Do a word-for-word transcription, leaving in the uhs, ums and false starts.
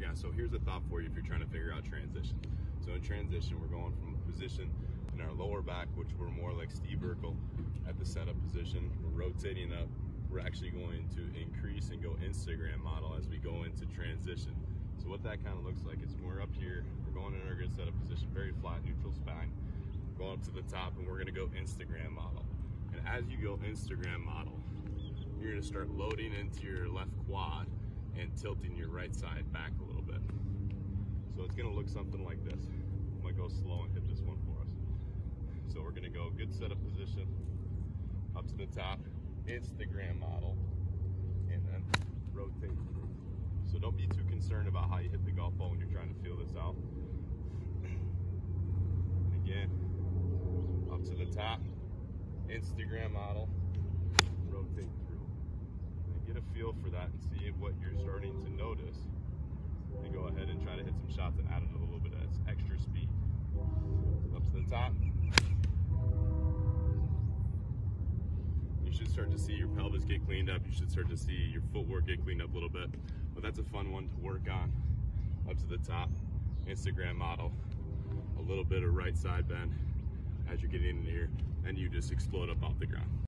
right guys, so here's a thought for you if you're trying to figure out transition. So in transition, we're going from a position in our lower back, which we're more like Steve Urkel at the setup position. We're rotating up. We're actually going to increase and go Instagram model as we go into transition. So what that kind of looks like is we're up here, we're going in our good setup position, very flat, neutral spine. We're going up to the top and we're gonna go Instagram model. And as you go Instagram model, you're gonna start loading into your left quad and tilting your right side back a little bit. So it's gonna look something like this. I'm gonna go slow and hit this one for us. So we're gonna go good setup position, up to the top, Instagram model, and then rotate through. So don't be too concerned about how you hit the golf ball when you're trying to feel this out. And again, up to the top, Instagram model, rotate through. And get a feel for that and see what you're starting to notice. And go ahead and try to hit some shots and add a little bit of extra speed. Up to the top. You should start to see your pelvis get cleaned up. You should start to see your footwork get cleaned up a little bit. But that's a fun one to work on. Up to the top, Instagram model, a little bit of right side bend as you're getting in here, and you just explode up off the ground.